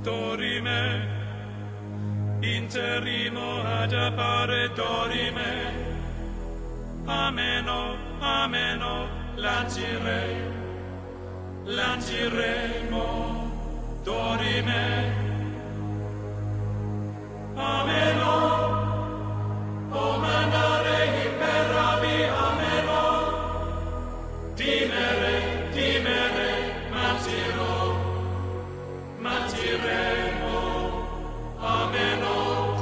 dorime, interimo ad appare dorime, ameno, ameno, lanciremo, dorime, ameno, o mandare imperavi, ameno, dimere, matiremo, ameno.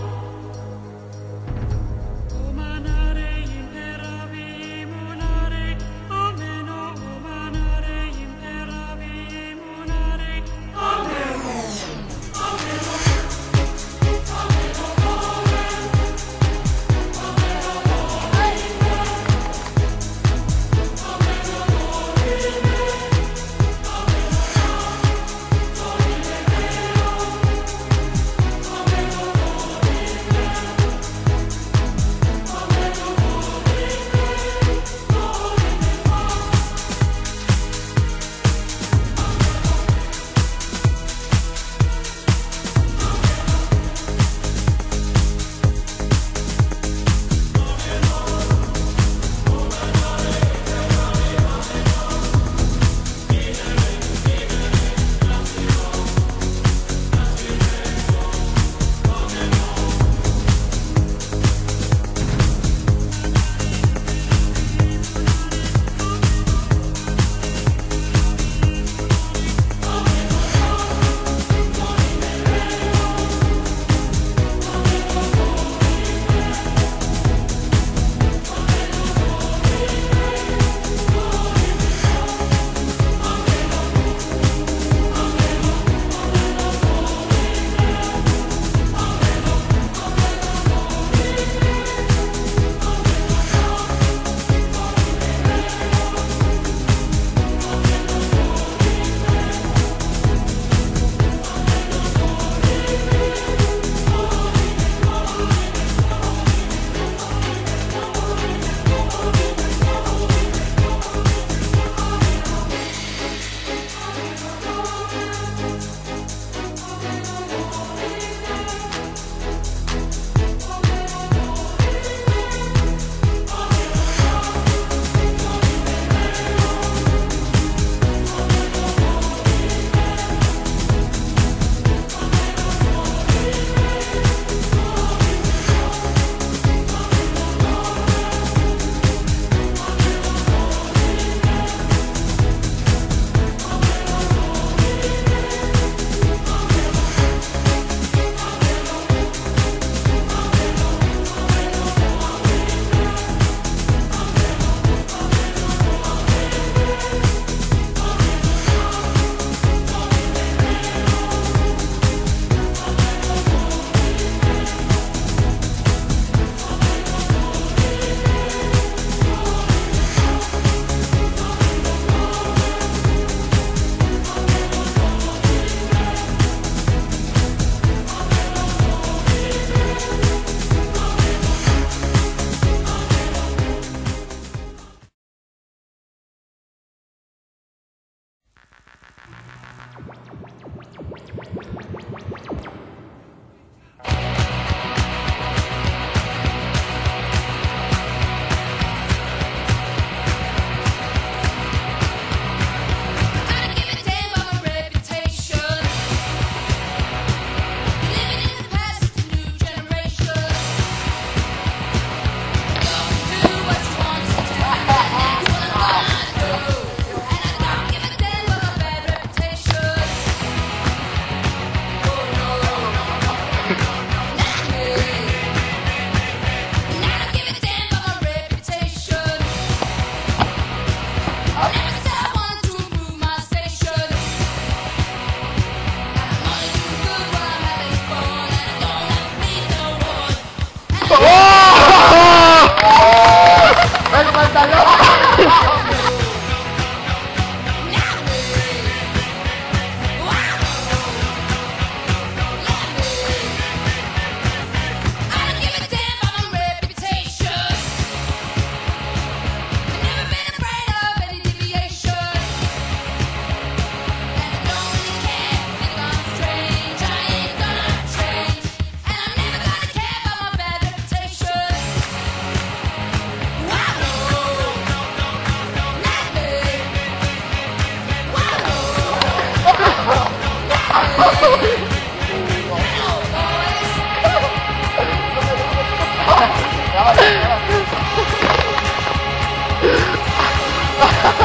Umanare imperavi, munare, ameno, umanare imperavi, munare, ameno, ameno, ameno, ameno, ameno,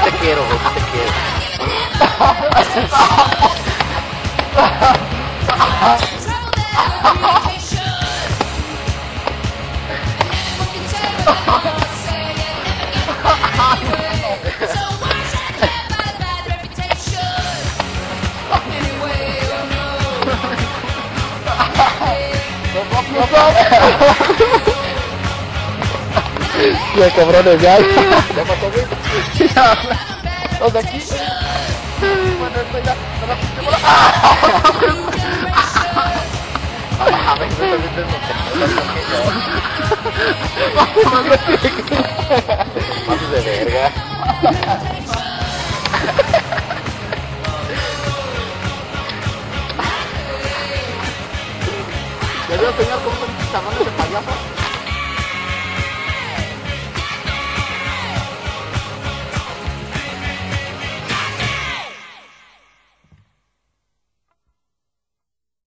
te quiero, güey, sí te quiero. Ya cabrones, ya. ¿Ya pasó, güey? Ya. Los de aquí. Bueno, esto ya. No la puse bola. A ver, yo también tengo que pases de verga. ¿Le voy a enseñar cómo son chicharrones de payaso?